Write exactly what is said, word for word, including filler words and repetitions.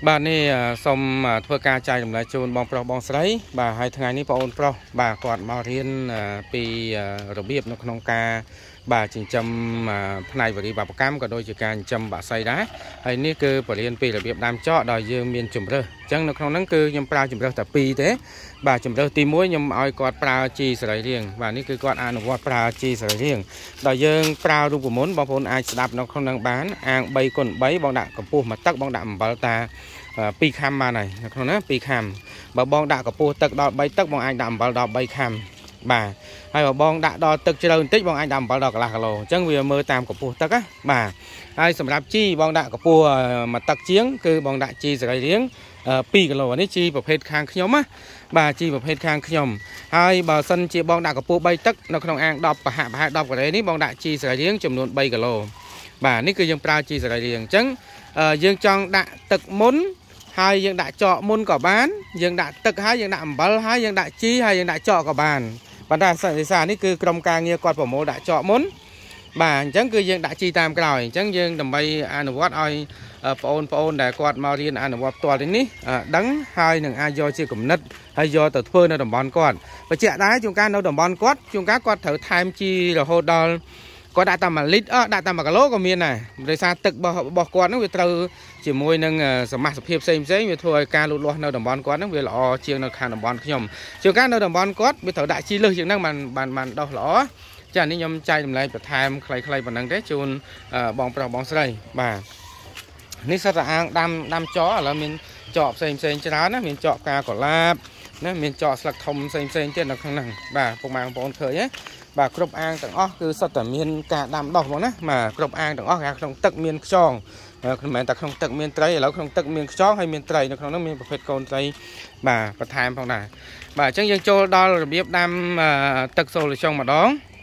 បាទនេះសូមធ្វើការចែករំលែកជូនបងប្រុសបងស្រីបាទហើយថ្ងៃនេះបងប្រុសបាទគាត់មករៀនពីរបៀបនៅក្នុងការបាទចិញ្ចឹមផ្នែកវិរិយបព្វកម្មក៏ដូចជាការចិញ្ចឹមបក្សីដែរហើយនេះគឺបរិញ្ញាពីរបៀបដាំចោលដោយយើងមានជំរើសអញ្ចឹងនៅក្នុងហ្នឹងគឺខ្ញុំប្រើជំរើសតែពីរទេបាទជំរើសទីមួយខ្ញុំឲ្យគាត់ប្រើជីសរីរាង្គបាទនេះគឺគាត់អនុវត្តប្រើជីសរីរាង្គដោយយើងប្រើរូបមន្តបងប្អូនអាចស្ដាប់នៅក្នុងហ្នឹងបានអាងបីគុណបីបងដាក់កម្ពស់មួយទឹកបងដាក់អំបិលតាពីរខាំបានហើយនៅក្នុងហ្នឹងពីរខាំបើបងដាក់កម្ពស់ទឹកដល់បីទឹកបងអាចដាក់អំបិលដល់បីខាំបាទហើយបើបងដាក់ដល់ទឹកជ្រៅបន្តិចបងអាចដាក់អំបិលដល់កន្លះគីឡូអញ្ចឹងវាមើលតាមកម្ពស់ទឹកណាបាទហើយសម្រាប់ជីបងដាក់កម្ពស់មួយទឹកជាងគឺបងដាក់ជីសរីរាង្គពីរគីឡូនេះជីប្រភេទខាងខ្ញុំណាបាទជីប្រភេទខាងខ្ញុំហើយបើសិនជាបងដាក់កម្ពស់បីទឹកនៅក្នុងអាងដប់ប្រហាក់ប្រហែលដប់ការ៉េនេះបងដាក់ជីសរីរាង្គចំនួនបីគីឡូបាទនេះគឺយើងប្រើជីសរីរាង្គអញ្ចឹងយើងចង់ដាក់ទឹកមុនហើយយើងដាក់ចកមុនក៏បានយើងដាក់ទឹកហើយយើងដាក់អំបិលហើយយើងដាក់ជីហើយយើងដាក់ចកក៏បានប៉ុន្តែសិសានេះគឺក្រុមការងារគាត់ប្រមូលដាក់ចកមុនបាទអញ្ចឹងគឺយើងដាក់ជីតាមក្រោយអញ្ចឹងយើងដើម្បីអនុវត្តឲ្យបងប្អូនដែលគាត់មករៀនអនុវត្តផ្ទាល់ទីនេះដឹងហើយនឹងអាចយកជាគំនិតហើយយកទៅធ្វើនៅតំបន់គាត់បញ្ជាក់ដែរជួនកាលនៅតំបន់គាត់ជួនកាលគាត់ត្រូវថែមជីរហូតដល់គាត់ដាក់តែមួយលីត្រអដាក់តែមួយគីឡូក៏មានដែរដោយសារទឹករបស់គាត់ហ្នឹងវាត្រូវជាមួយនឹងសមាសភាពផ្សេងផ្សេងវាធ្វើឲ្យការលូតលាស់នៅតំបន់គាត់ហ្នឹងវាល្អជាងនៅខាងតំបន់ខ្ញុំជួនកាលនៅតំបន់គាត់វាត្រូវដាក់ជីលើសជាងហ្នឹងបានបានបានដោះល្អចានេះខ្ញុំចែករំលែកបន្ថែមខ្លីៗប៉ុណ្ណឹងទេជូនបងប្រុសបងស្រីបាទនេះសិតតែអាងដាំដាំចកឥឡូវមានចកផ្សេងផ្សេងច្រើនណាមានចកការកលាបណាមានចកស្លឹកធំផ្សេងផ្សេងទៀតនៅក្នុងហ្នឹងបាទពុកម៉ែបងប្អូនឃើញទេបាទគ្រប់អាងទាំងអស់គឺសុទ្ធតែមានការដាំដុះហ្មងណាបាទគ្រប់អាងទាំងអស់គេក្នុងទឹកមានខ្យងមិនមែនតែក្នុងទឹកមានត្រីឥឡូវក្នុងទឹកមានខ្យងហើយមានត្រីនៅក្នុងនោះមានប្រភេទកូនត្រីបាទបន្ថែមផងដែរបាទអញ្ចឹងយើងចូលដល់របៀបដាំទឹកសូលីចុងម្ដង